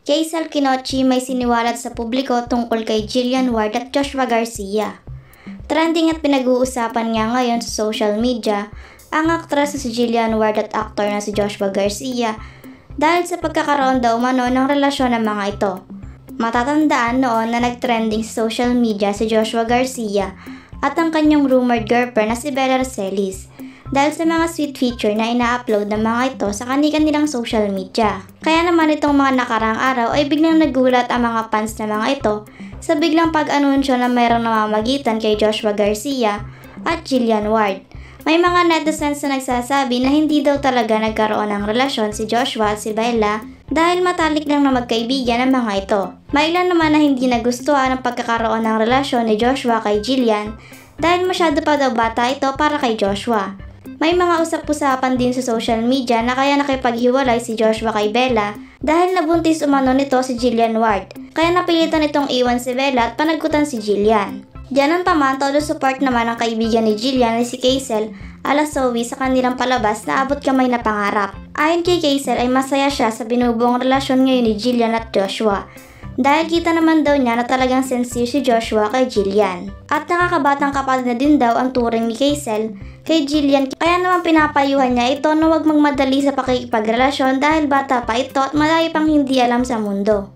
Kaysel Kinochi may siniwalat sa publiko tungkol kay Jillian Ward at Joshua Garcia. Trending at pinag-uusapan nga ngayon sa social media ang aktres na si Jillian Ward at aktor na si Joshua Garcia dahil sa pagkakaroon daw umano ng relasyon ng mga ito. Matatandaan noon na nagtrending sa social media si Joshua Garcia at ang kanyang rumored girlfriend na si Bella Rosales dahil sa mga sweet feature na ina-upload ng mga ito sa kanilang social media. Kaya naman itong mga nakarang araw ay biglang nagulat ang mga fans na mga ito sa biglang pag-anunsyo na mayroong namamagitan kay Joshua Garcia at Jillian Ward. May mga netizens na nagsasabi na hindi daw talaga nagkaroon ng relasyon si Joshua at si Bella dahil matalik lang na magkaibigan ang mga ito. May ilan naman na hindi nagustuhan ang pagkakaroon ng relasyon ni Joshua kay Jillian dahil masyado pa daw bata ito para kay Joshua. May mga usap-usapan din sa social media na kaya nakipaghiwalay si Joshua kay Bella dahil nabuntis umano nito si Jillian Ward. Kaya napilitan itong iwan si Bella at panagkutan si Jillian. Diyanan pa man, todo support naman ang kaibigan ni Jillian na si Kaysel Alasowi sa kanilang palabas na Abot Kamay na Pangarap. Ayon kay Kaysel ay masaya siya sa binubuong relasyon ngayon ni Jillian at Joshua. Dahil kita naman daw niya na talagang sincere si Joshua kay Jillian. At nakakabatang kapatid na din daw ang turing ni Kaysel kay Jillian, kaya naman pinapayuhan niya ito na huwag magmadali sa pakikipagrelasyon dahil bata pa ito at marami pang hindi alam sa mundo.